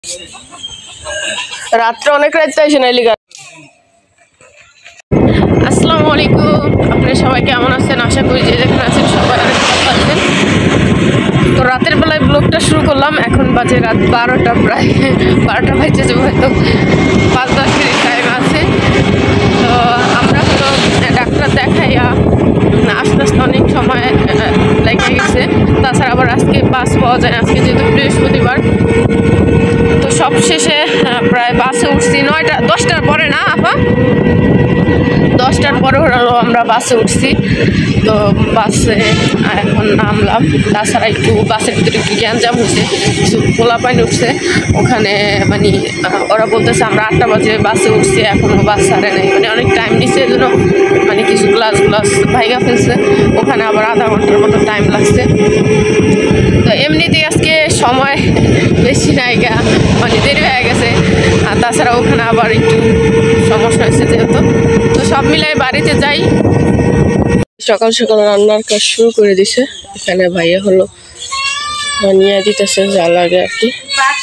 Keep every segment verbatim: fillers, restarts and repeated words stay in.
রাত্রে অনেক রাত চাইছে না লিগা। আসসালামু আলাইকুম, আপনারা সবাই কেমন আছেন? আশা করি যে যেখানে আছেন সবাই অনেক ভালো আছেন। তো রাতের বেলায় ব্লগটা শুরু করলাম। এখন বাজে রাত বারোটা, প্রায় বারোটা বাজে যাবো, হয়তো পাঁচ দশ মিনিট টাইম আছে। তো আমরা হলো ডাক্তার দেখাইয়া আস্তে আস্তে অনেক সময় লেগে গেছে। তাছাড়া আবার আজকে বাস পাওয়া যায় না, আজকে যেহেতু বৃহস্পতিবার। তো সব শেষে প্রায় বাসে উঠছি নয়টা দশটার পরে না আপা দশটার পরে হলো আমরা বাসে উঠছি। তো বাসে এখন নামলাম। তাছাড়া একটু বাসের ভিতরে একটু গ্যাঞ্জাম হচ্ছে, কিছু পোলা পানি উঠছে ওখানে। মানে ওরা বলতেছে আমরা আটটা বাজে বাসে উঠছি, এখনও বাস ছাড়ে নেই, মানে অনেক টাইম নিচ্ছে। এই জন্য মানে কিছু গ্লাস গ্লাস ভাইগা ফেলছে, ওখানে আবার আধা ঘন্টার মতো টাইম লাগছে। তো এমনিতেই আজকে সময় বেশি নাইগা, মানে দেরি হয়ে গেছে। আর তাছাড়া ওখানে আবার একটু সমস্যা হয়েছে যেহেতু। তো সব মিলাই বাড়িতে যাই। সকাল সকাল রান্নার কাজ শুরু করে দিছে। এখানে ভাইয়া হলো নিয়ে দিতেছে যা লাগে আর কি।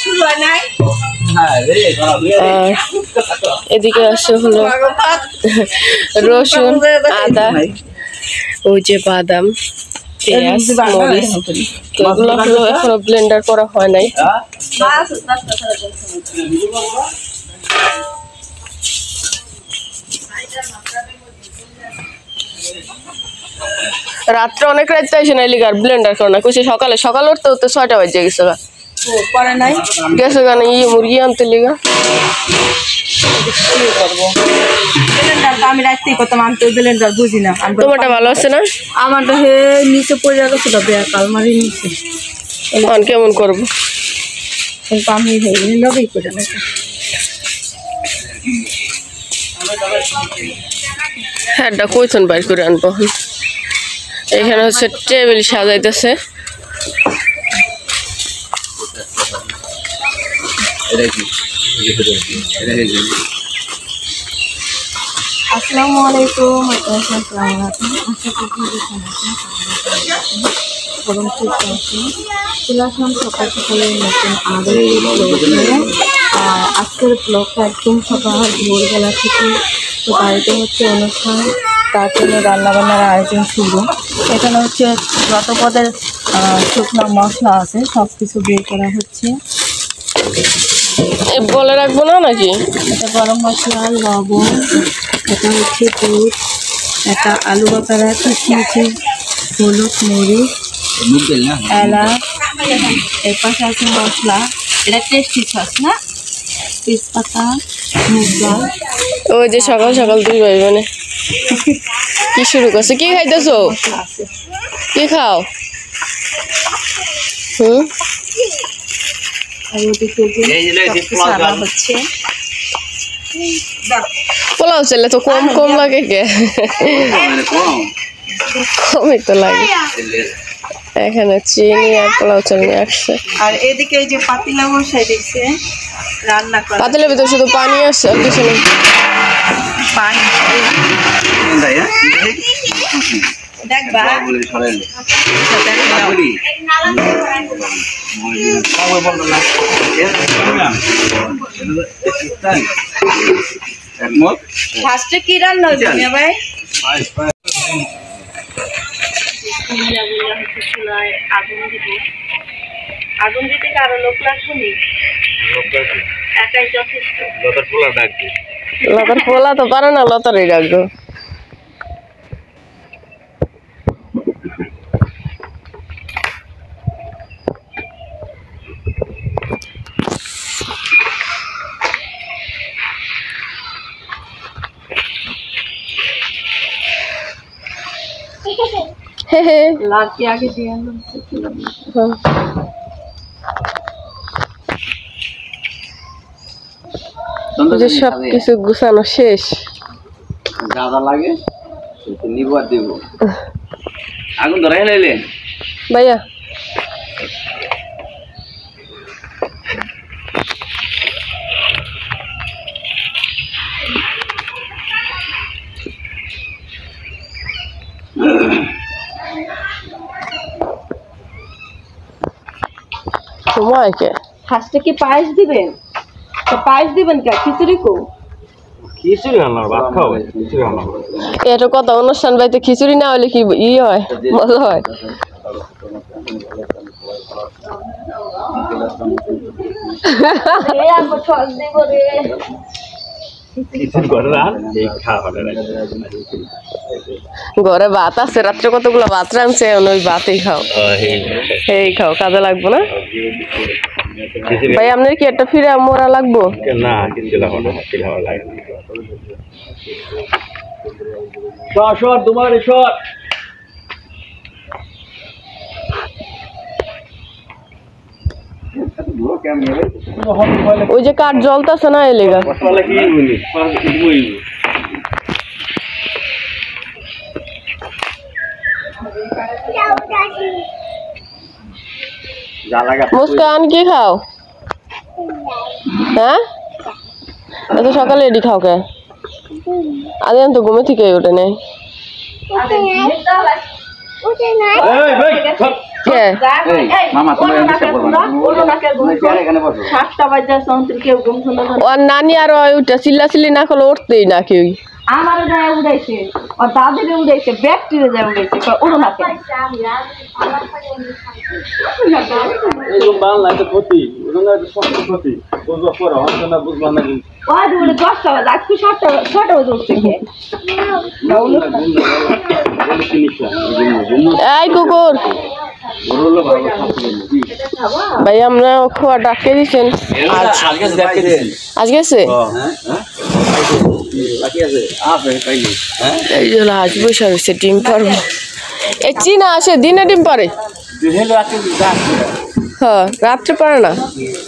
আর এদিকে আছে হলো রসুন, আদা, ওই যে বাদাম, পেঁয়াজ, মরিচ। তো এগুলো হলো এখনো ব্লেন্ডার করা হয় নাই। রাত্রে অনেক রাত চাইছে না লিগার ব্লেন্ডার করে না কইছে। সকালে সকাল উঠতে উঠতে ছয়টা বাজে গেছে গা পরে নাই গেছে গানে ই মুরগি আনতে লিগা। আমি রাখতেই করতাম, আমি তো ব্লেন্ডার বুঝি না। তোমারটা ভালো আছে না? আমারটা হে নিচে পড়ে গেছে, কালমারি নিচে। এখন কেমন করবো? আমি লগেই করে না। হ্যাঁ কইছন বাইর করে আনবো। এখানে হচ্ছে টেবিল সাজাইতেছে। আসসালামু আলাইকুম, আশা করি চলে আসলাম সকাল সকালে নতুন আরও আজকের ব্লগটা একদম সকাল ভোরবেলা থেকে। তো বাড়িতে হচ্ছে অনুষ্ঠান, তার জন্য রান্নাবান্নার আয়োজন শুরু। এখানে হচ্ছে যত পদের শুকনো মশলা আছে সব কিছু বের করা হচ্ছে। বলে রাখবো না নাকি? এটা গরম মশলা, লবণ, এটা হচ্ছে দুধ, এটা আলু বাকারা, কিচমিচি, হলুদ, মরিচ, এলাচ, এর পাশে আছে মশলা। এটা টেস্টি সস না, তেজপাতা, মুগ ডাল। ওই যে সকাল সকাল দুই ভাই মানে কি শুরু করছে? কি খাইতেছো? কি খাও? হুম পোলাও চাইলে তো কম কম লাগে কে? কমই তো লাগে। এখানে চিনি আর পোলাও চাল নিয়ে আসছে। আর এদিকে এই যে পাতিলা বসাই দিচ্ছে রান্না করা। পাতিলের ভিতরে শুধু পানি আছে আর কিছু নেই। পানি দেখবা ফার্স্টে কি রান্না হচ্ছে ভাই? আগুন দিতে আগুন দিতে কারো লোক লাগবে নি, একাই যথেষ্ট। লতার পোলা ডাকবে, লতার পোলা তো পারে না, লতারই ডাকবো। হে হে লাড়কি আগে দিয়ে আনলাম। সব কিছু গুছানো শেষ। গাদা লাগে নিব আর দিব। আগুন ধরে লাইলে ভাইয়া সময় কে ফার্স্টে কি পায়েস দিবেন? তো পায়েস দিবেন কে? খিচুড়ি কো? খিচুড়ি রান্না ভাত খাও খিচুড়ি রান্না এটা কথা অনুষ্ঠান বাড়িতে খিচুড়ি না হলে কি ই হয় মজা হয় এই আমো ছল দেব রে খিচুড়ি করে না এই খাওয়া হবে না ঘরে ভাত আছে রাত্রে কতগুলো ভাত রাঁধছে ওই ভাতই খাও এই খাও কাজে লাগবো না ভাই আপনার কি একটা ফিরে মোরা লাগবো না কিছু লাগবে না কিছু লাগে না শট শট তোমার শট ওই যে কাঠ জ্বলতেছে না এলেগা মুস্কান কি খাও হ্যাঁ এত সকালে এডি খাও কে আজ তো ঘুমে থেকে ওঠে নেই নানি আর ওইটা চিল্লা চিল্লি না করলে উঠতেই না কেউ আমার যায় উড়াইছে আর দাদিরে উড়াইছে ব্যাকটেরিয়া যায় উড়াইছে ওড়ো না কেন এই বাংলা তো ক্ষতি ওরা তো সব ক্ষতি বুঝবা পড়া হচ্ছে না বুঝবা না ওই দুটো দশটা বাজে আজকে সাতটা ছটা বাজে উঠছে কে এই কুকুর ভাই আমরা খোয়া ডাকে দিচ্ছেন আজ গেছে এই যে আজ বসে রয়েছে ডিম পারবো এই চিনা আসে দিনে ডিম পারে হ্যাঁ রাত্রে পারে না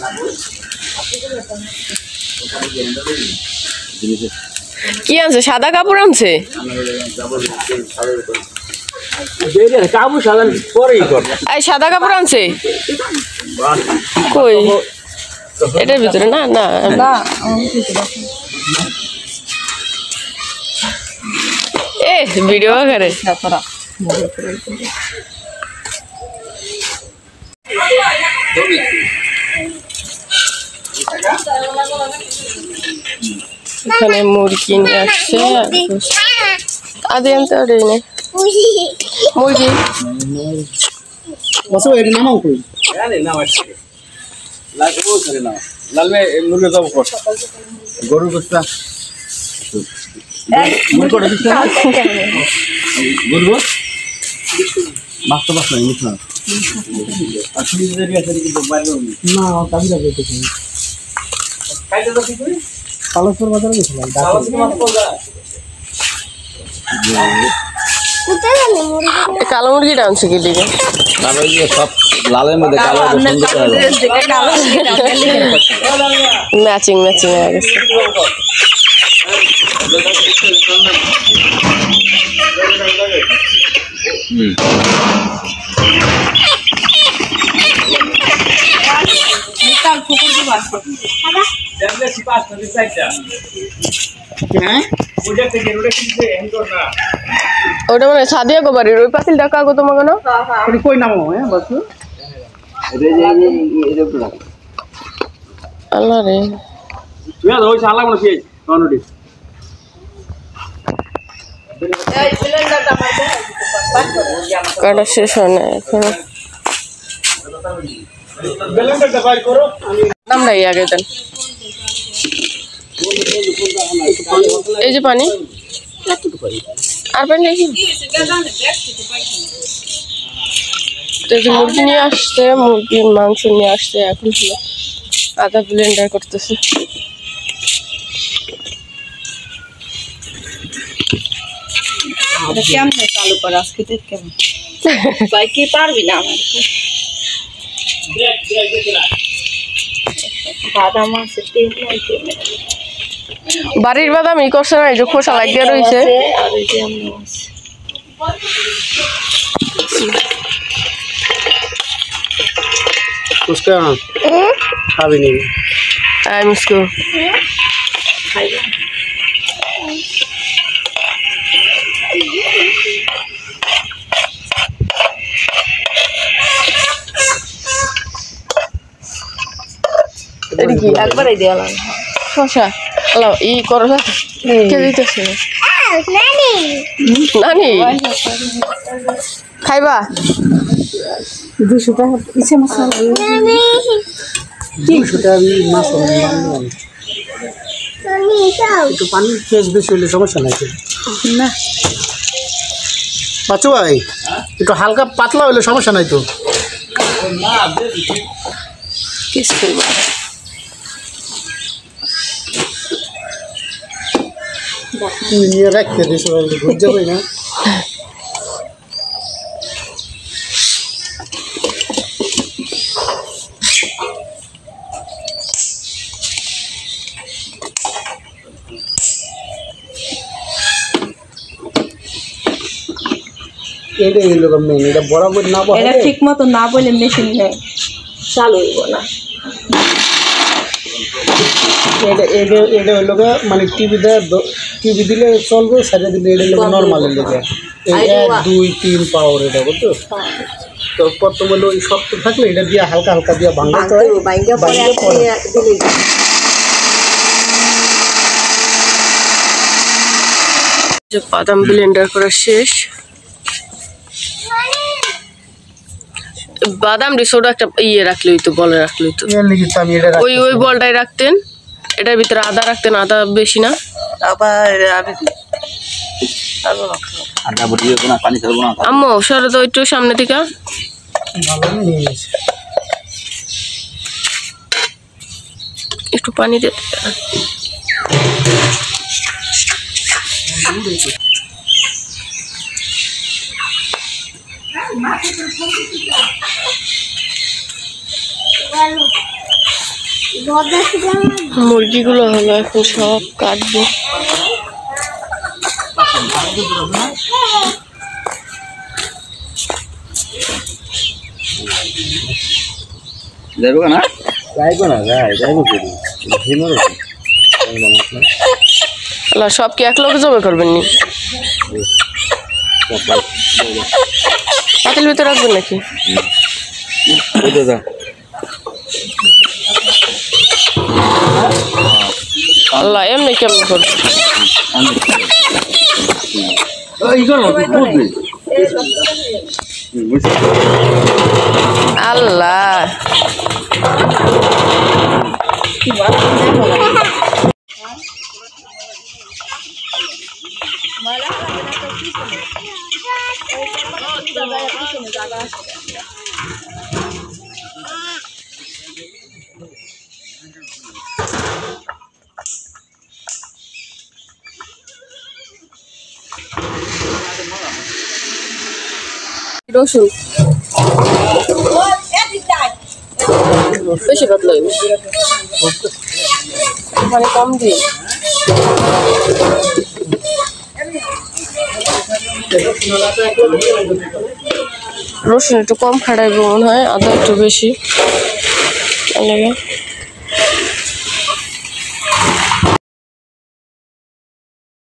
কি আনছে সাদা কাপড় আনছে এই সাদা কাপড় আনছে কই এটার ভিতরে না না এ ভিডিও করে এখানে মুরগি নিয়ে আসছে আদি আনতে পারি না মুরগি বসো এটা নামাও কই জানি না মারছে লাগে বল করে না লালমে মুরগি দাও কর গরু গোস্তা মুরগি করে দিছ না গরু মাছ তো মাছ নাই মিছ না আসলে যদি আছে কি বাইরে না কাবি যাবে তো কাইতে তো কি করি পালসপুর বাজারে গেছিলাম পালসপুর মাছ পাওয়া কালো মুরগিটা আনছে কি দিকে কালো যে সব লালের মধ্যে কালো ম্যাচিং ম্যাচিং হয়ে গেছে ওটা মানে সাদিয়া গো বাড়ির ওই পাতিল টাকা গো তোমাকে না কই নামো হ্যাঁ বস আল্লাহ রে তুই আর ওই শালা কোন পেজ ননডি কাটা শেষ হয় না এখন নামটা আগে দেন এই যে পানি আর পানি দেখি মুরগি নিয়ে আসছে মুরগির মাংস নিয়ে আসছে এখন আদা ব্লেন্ডার করতেছে কেমন চালু করা আজকে দেখ কেমন ভাই কি পারবি না আমার বাদাম আছে তেল আছে বাড়ির বাদাম ই করছে না এই যে খোসা লাগিয়ে রয়েছে আর এই যে আমরা আছে उसका खाबी नहीं आई मुझको খাইবা কি একবারই দেওয়া শশা আলাও ই করলা কে দিতেছে নানি নানি খাইবা দুশো টাকা ইচ্ছে মশলা দুশো টাকা মাছ একটু পানি ফ্রেশ বেশি হলে সমস্যা নাই না বাচ্চু ভাই একটু হালকা পাতলা হলে সমস্যা নাই তো নিয়ে রাখতে দিস ঘুর যাবে না এটা এই লোক মেন এটা বরাবর না বলে এটা ঠিক মতো না বলে মেশিন নেই চালু হইব না এটা এটা এটা হলো মানে টিভিতে টিভি দিলে চলবে সেটা দিলে এটা হলো নর্মাল লেগে এক দুই তিন পাওয়ার এটা বুঝছো তো প্রথমে হলো এই শক্ত থাকলে এটা দিয়ে হালকা হালকা দিয়ে ভাঙতে হয় ভাঙা পরে দিলে যে বাদাম ব্লেন্ডার করা শেষ বাদাম রিসোর্ট একটা ইয়ে রাখলেই তো বলে রাখলেই তো ওই ওই বলটাই রাখতেন এটার ভিতরে আদা রাখতেন আদা বেশি না আম্মু সরে তো একটু সামনে থেকে একটু পানি দে মুরগিগুলো হলো এখন সব কাটবো যাইব না যাইব না যাই যাইব আল্লাহ সব কি এক লোকে জমা করবেন নি পাতিল ভিতরে রাখবেন নাকি আল্লাহ এমনি কেমন করবে আল্লাহ রসুন বেশি পাতলা মানে কম দিয়ে রসুন একটু কম খাটাইবো মনে হয় আদা একটু বেশি লাগে